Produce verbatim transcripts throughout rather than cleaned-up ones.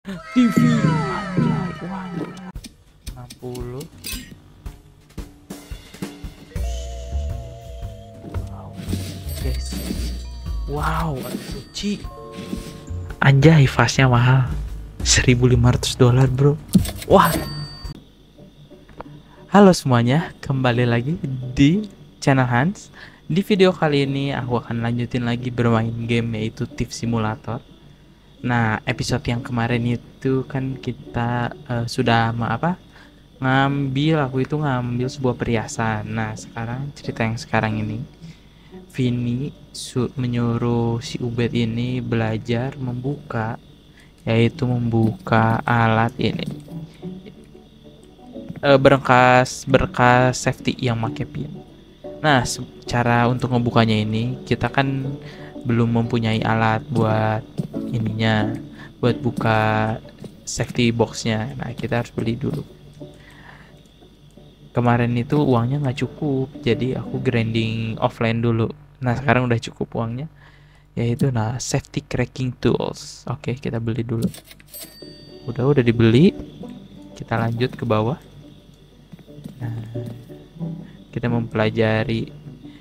T V. Anjay, waduh. enam puluh. Wow. Guys. Wow, suci. Anjay, fasnya mahal. seribu lima ratus dolar, bro. Wah. Halo semuanya, kembali lagi di channel Hans. Di video kali ini aku akan lanjutin lagi bermain game yaitu Thief Simulator. Nah, episode yang kemarin itu kan kita uh, sudah ma- apa? Ngambil, aku itu ngambil sebuah perhiasan. Nah, sekarang cerita yang sekarang ini, Vini su- menyuruh si Ubed ini belajar membuka, yaitu membuka alat ini, eh, berkas berkas safety yang pakai pin. Nah, cara untuk ngebukanya ini kita kan belum mempunyai alat buat ininya, buat buka safety boxnya. Nah, kita harus beli dulu. Kemarin itu uangnya nggak cukup, jadi aku grinding offline dulu. Nah, sekarang udah cukup uangnya, yaitu nah safety cracking tools. Oke, kita beli dulu. Udah udah dibeli. Kita lanjut ke bawah. Nah, kita mempelajari.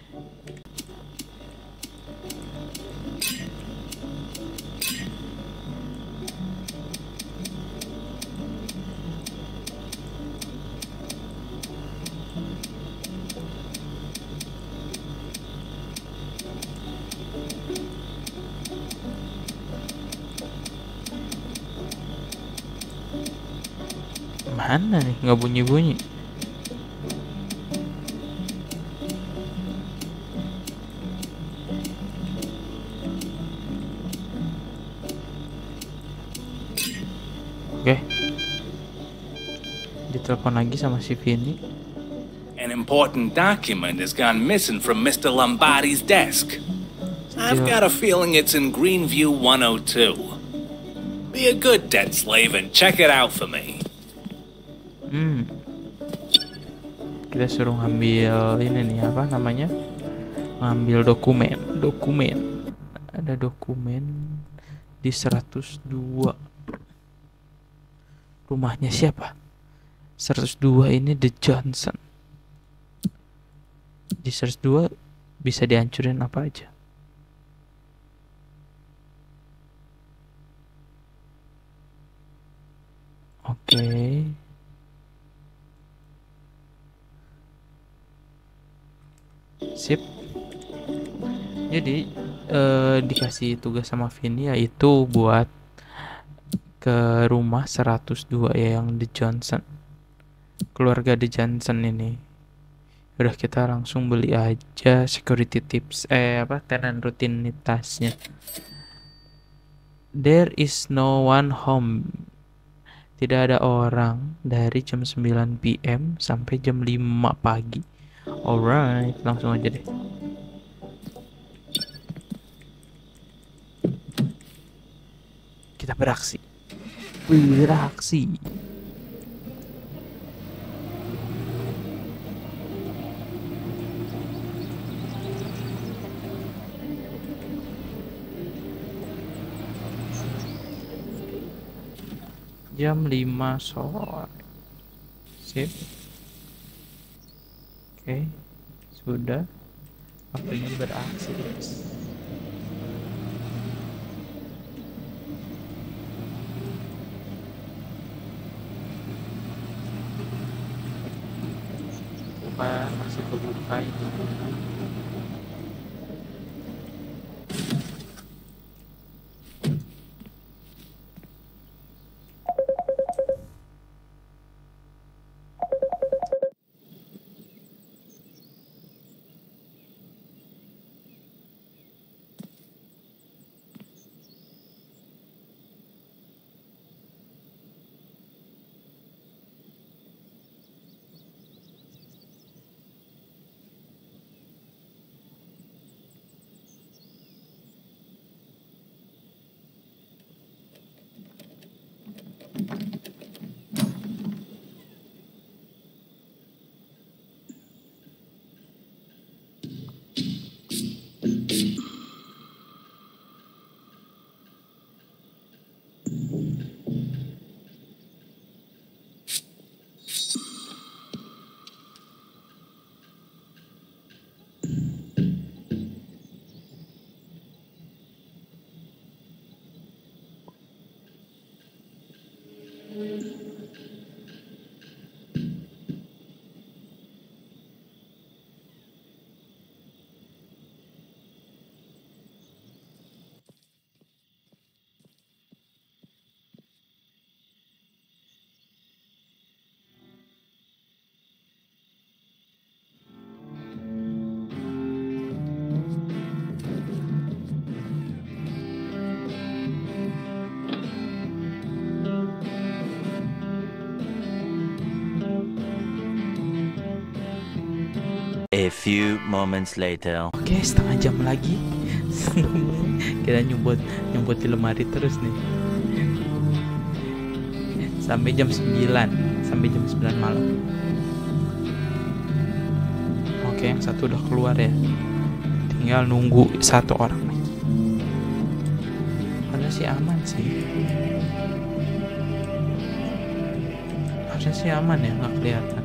Mana nih nggak bunyi-bunyi? Oke, ditelepon lagi sama si Vini. An important document has gone missing from Mister Lombardi's desk. I've Still. got a feeling it's in Greenview one oh two. Be a good debt slave and check it out for me. Hmm, kita suruh ngambil ini nih, apa namanya? Ngambil dokumen, dokumen. Ada dokumen di seratus dua. Rumahnya siapa? seratus dua ini The Johnson. Di seratus dua bisa dihancurin apa aja. Oke. Sip. Jadi eh, dikasih tugas sama Vini yaitu buat ke rumah seratus dua ya, yang The Johnson. Keluarga The Johnson ini. Udah, kita langsung beli aja security tips, eh apa, tenant rutinitasnya. There is no one home. Tidak ada orang dari jam sembilan p m sampai jam lima pagi. Alright, langsung aja deh. Kita beraksi. Beraksi. Jam lima sore. Sip. Oke, sudah. Waktunya beraksi, guys. Buka, masih kebuka ini. A few moments later. Oke, setengah jam lagi. Kita nyumput nyumput di lemari terus nih. Sampai jam sembilan, sampai jam sembilan malam. Oke, yang satu udah keluar ya. Tinggal nunggu satu orang lagi. Harusnya sih aman sih. Harusnya sih aman ya, nggak kelihatan.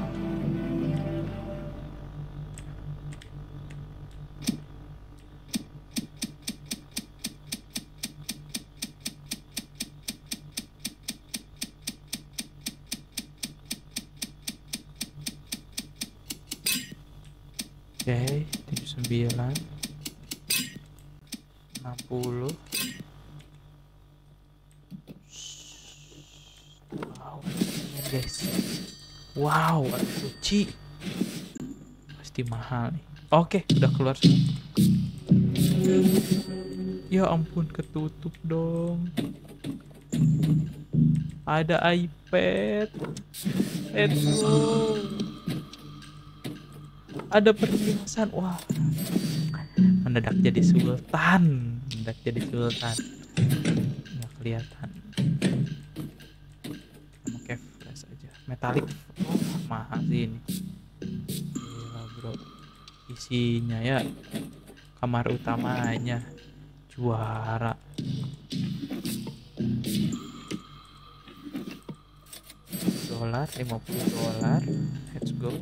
Oke, tujuh puluh sembilan, enam puluh. Wow, ini guys. Wow, ada kunci. Pasti mahal nih. Oke, udah keluar semua. Ya ampun, ketutup dong. Ada iPad. Let's go. Ada perhiasan. Wah, mendadak jadi sultan. Mendadak jadi sultan. Nggak kelihatan. Pakai flash aja. Metalik. Oh, mahal sih ini. Gila bro. Isinya ya. Kamar utamanya. Juara. Dolar, lima puluh dolar. Let's go.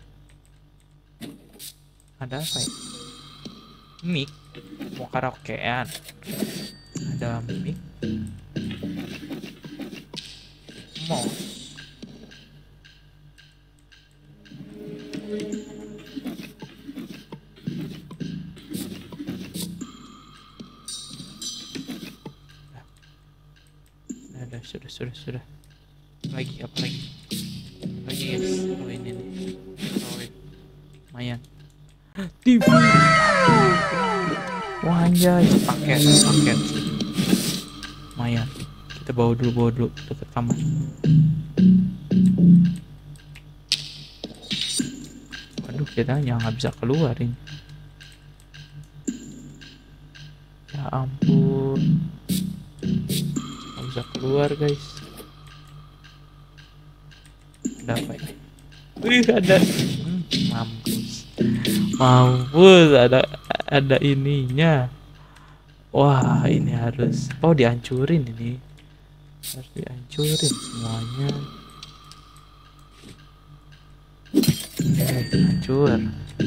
Ada apa ya? Mic. Mau karaokean. Ada mic. Mouse. Nah, ada, sudah, sudah, sudah. Lagi, apa lagi? Lagi guys. Oh ini nih. Oh, lumayan. T V. Wah anjay, paket, paket. Lumayan. Kita bawa dulu, bawa dulu dekat kamar. Waduh, kita nggak bisa keluar ini. Ya ampun, nggak bisa keluar guys. Ada apa ini? Wih, ada. Hmm, mampus. Mampus, ada ada ininya. Wah, ini harus, oh dihancurin ini. Harus dihancurin semuanya. Eh, hancur.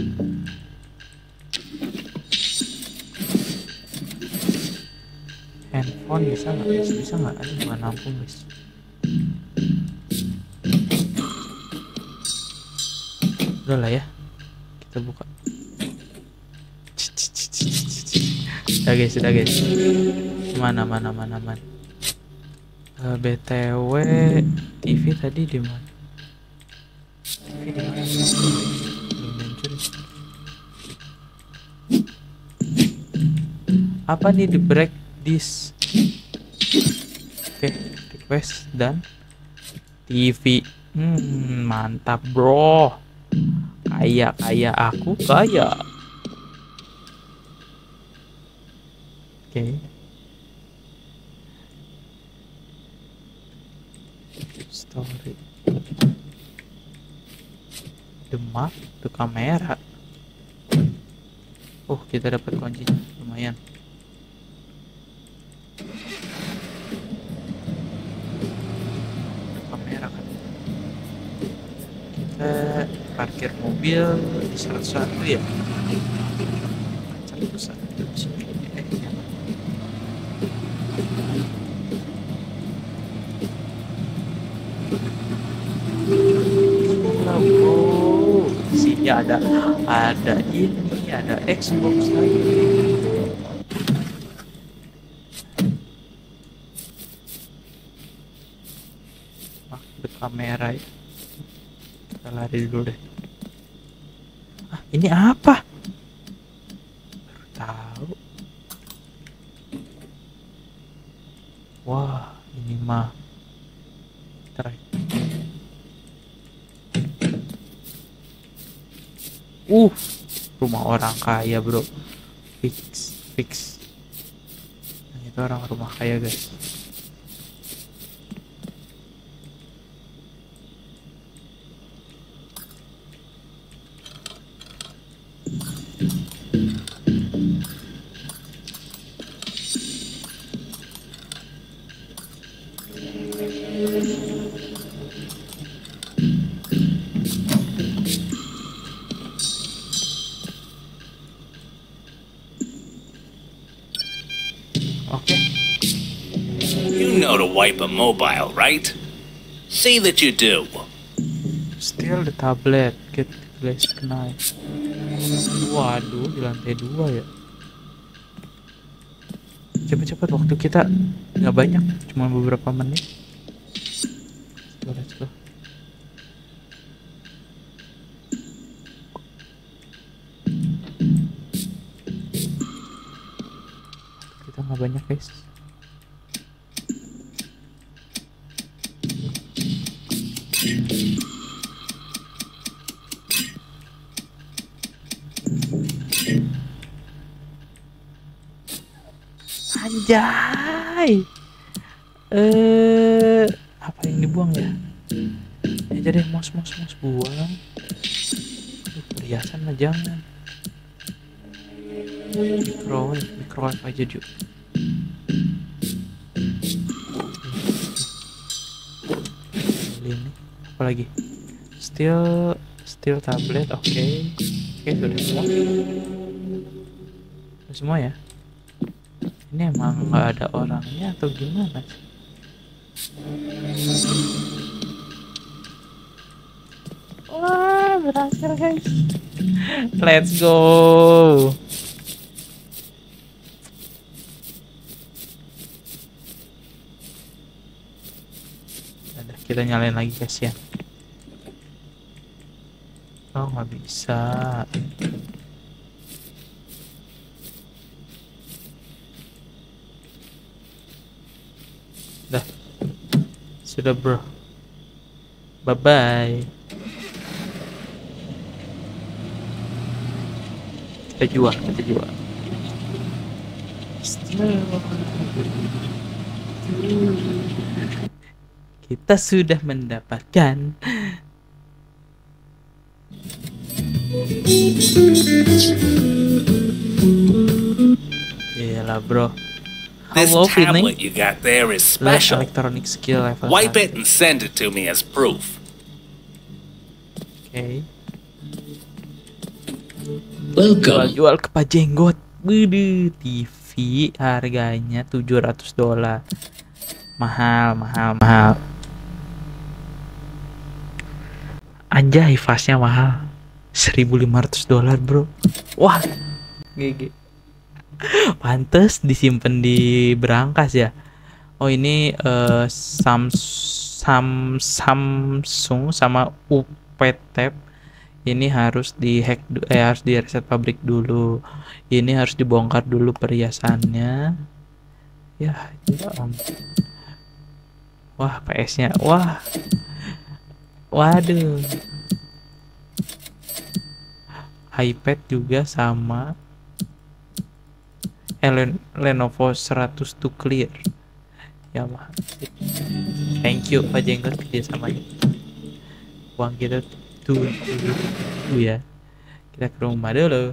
Handphone bisa nggak guys? Bisa nggak? Ada bukan nampung guys. Udah lah ya, kita buka. Udah guys, udah guys. Mana mana mana mana. Uh, B T W T V tadi di mana? T V di mana? Belum muncul. Apa nih the break this? Oke, okay, request dan T V. Hmm, mantap bro. Kaya kaya aku kaya. Oke. Okay. Story. Demak ke kamera. Oh, kita dapat kuncinya, lumayan. Kamera kan. Kita parkir mobil di seratus satu ya. seratus satu di sini. Eh, ya. Bro, isinya ada ada ini, ada Xbox lagi. Ah, ada kamera ya. Kita lari dulu deh. Ah, ini apa? Baru tahu. Wah, ini mah terakhir. Uh, rumah orang kaya bro. Fix, fix. Nah, itu orang rumah kaya guys. Oke. You know to wipe a mobile, right? See that you do. Steal the tablet, get glass knife. Waduh, di lantai dua ya. Cepet-cepet, waktu kita nggak banyak, cuma beberapa menit. Let's go, let's go. Kita nggak banyak guys. Anjay. Eh, apa yang dibuang ya? Ya jadi mos mos mos buang. Aduh, perhiasan mah jangan. Microwave, microwave aja juga. Ini apa lagi? Steel, steel tablet, oke. Okay. Oke, okay, sudah semua. Sudah semua ya. Ini emang nggak ada orangnya atau gimana? Wah, berhasil guys. Let's go. Ada, kita nyalain lagi guys ya. Oh, nggak bisa. Dah, sudah bro. Bye bye. Kita jual, kita jual. Kita sudah mendapatkan. Iyalah bro. This Hello, tablet feeling? you got there is Less special. electronic skill level. Wipe it and send it to me as proof. Oke. Okay. Welcome. Jual ke Pak Jenggot. Widih, T V harganya tujuh ratus dolar. Mahal, mahal, mahal. Anjay, fasnya mahal. seribu lima ratus dolar, bro. Wah. G G. Pantes disimpan di berangkas ya. Oh, ini uh, Sam, Sam, Samsung sama U P Tab. Ini harus di hack, eh, harus di reset pabrik dulu. Ini harus dibongkar dulu perhiasannya. Ya, ya om. Wah, P S-nya. Wah. Waduh. iPad juga sama. Eh, Lenovo seratus to clear. Ya mah. Thank you Pak Jenggot kerjasamanya. Uang kita tuh, tuh, tuh ya. Kita ke rumah dulu.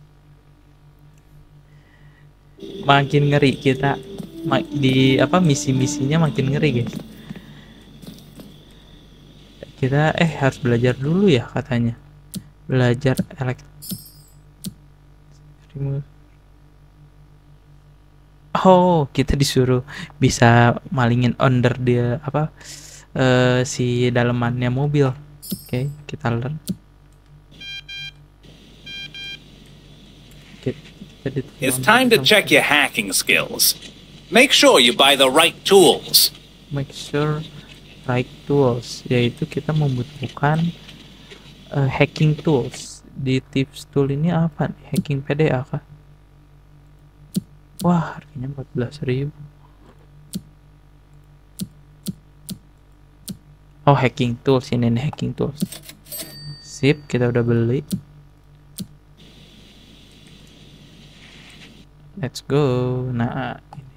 Makin ngeri kita di apa misi-misinya makin ngeri guys. Kita eh harus belajar dulu ya katanya. Belajar elektrik. Oh, kita disuruh bisa malingin onder dia apa uh, si dalemannya mobil. Oke, okay, kita learn. Okay, it's time to check your hacking skills. Make sure you buy the right tools. Make sure right tools, yaitu kita membutuhkan uh, hacking tools. Di tips tool ini apa? Hacking P D A kah? Wah, harganya empat belas ribu. Oh, hacking tools ini nih, hacking tools. Sip, kita udah beli. Let's go. Nah,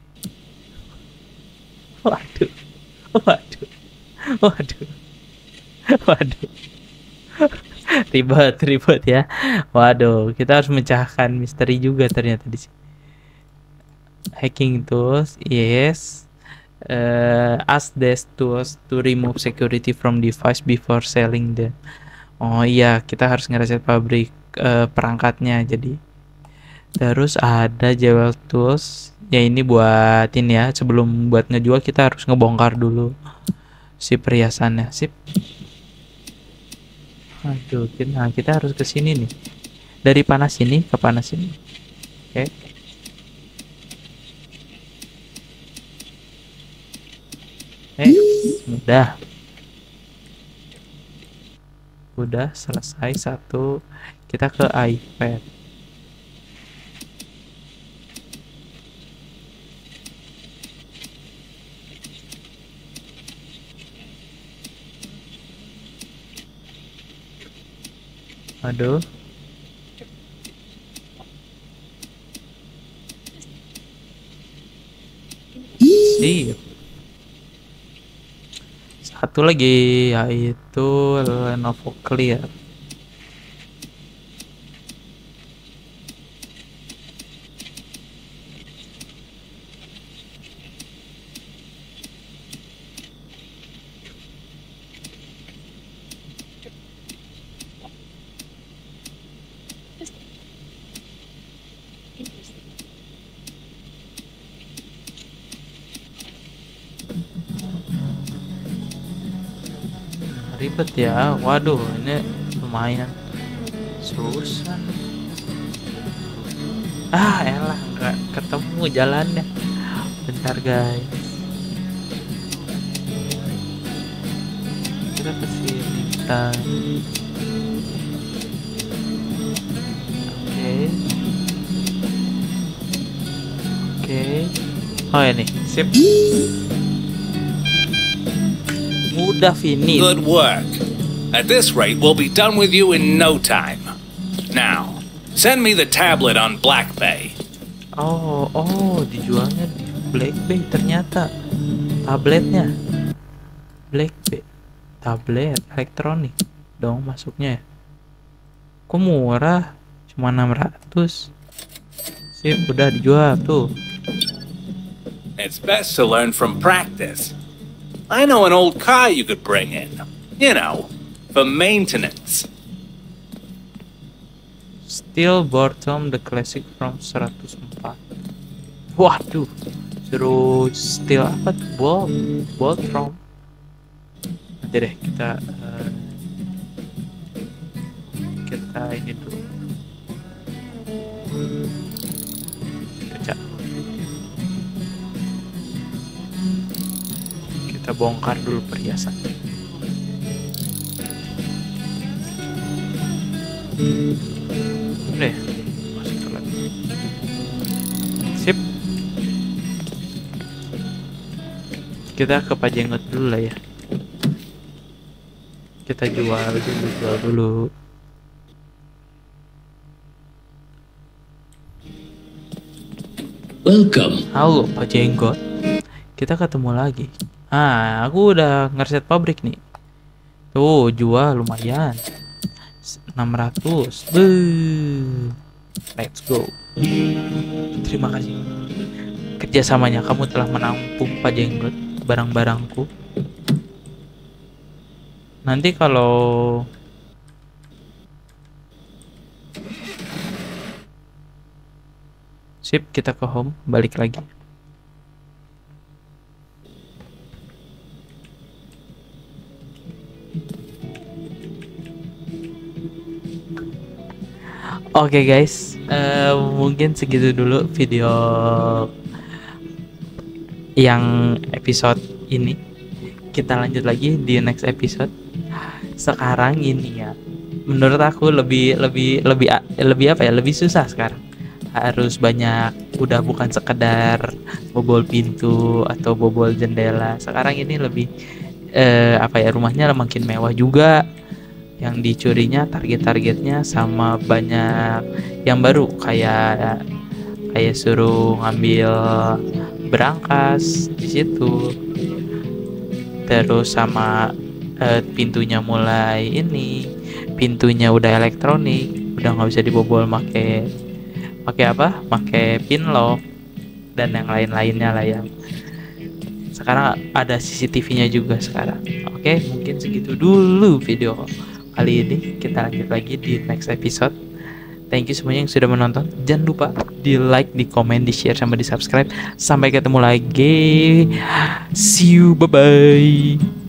waduh, waduh, waduh, waduh. Ribet, ribet ya. Waduh, kita harus memecahkan misteri juga ternyata di sini. Hacking tools, yes. Uh, ask these tools to remove security from device before selling them. Oh iya, kita harus ngereset pabrik uh, perangkatnya. Jadi, terus ada jewel tools. Ya ini buat ini ya. Sebelum buat ngejual kita harus ngebongkar dulu si perhiasannya. Sip. Aduh, nah kita harus ke sini nih. Dari panas ini ke panas ini. Oke. Okay. Eh, udah. Udah selesai satu. Kita ke iPad. Aduh. Sip. Satu lagi yaitu Lenovo Clear. Ribet ya, waduh ini lumayan susah. Ah elah nggak ketemu jalannya. Bentar guys, kita kesini bentar. Oke oke oh ini sip. Mudah finish. Good work. At this rate, we'll be done with you in no time. Now, send me the tablet on Black Bay. Oh, oh, dijualnya di Black Bay ternyata. Tabletnya. Black Bay. Tablet elektronik dong masuknya ya. Kok murah? Cuma enam ratus. Sip, udah dijual tuh. It's best to learn from practice. I know an old car you could bring in. You know, for maintenance. Steel bottom the classic from seratus empat. Waduh, suruh steel apa tuh? Bolt, bolt from. Nanti deh kita uh, kita ini dulu. Pecah. Kita bongkar dulu perhiasan. Udah ya? Masuk lagi. Sip. Kita ke Pajenggot dulu lah ya. Kita jual dulu, jual dulu. Welcome. Halo Pak Jenggot. Kita ketemu lagi. Ah, aku udah ngereset pabrik nih. Tuh, jual lumayan. enam ratus. Beuh. Let's go. Terima kasih. Kerjasamanya kamu telah menampung Pak Jenggot barang-barangku. Nanti kalau sip, kita ke home, balik lagi. Oke okay guys, uh, mungkin segitu dulu video yang episode ini. Kita lanjut lagi di next episode. Sekarang ini ya, menurut aku lebih lebih lebih lebih apa ya? Lebih susah sekarang. Harus banyak, udah bukan sekedar bobol pintu atau bobol jendela. Sekarang ini lebih uh, apa ya? Rumahnya makin mewah juga. Yang dicurinya target-targetnya sama banyak yang baru, kayak kayak suruh ngambil berangkas di situ, terus sama eh, pintunya mulai ini, pintunya udah elektronik, udah nggak bisa dibobol make pakai apa pakai pin lock dan yang lain-lainnya lah. Yang sekarang ada C C T V-nya juga sekarang. Oke, mungkin segitu dulu video kali ini, kita lanjut lagi di next episode. Thank you semuanya yang sudah menonton. Jangan lupa di like, di komen, di share, sama di subscribe. Sampai ketemu lagi. See you, bye bye.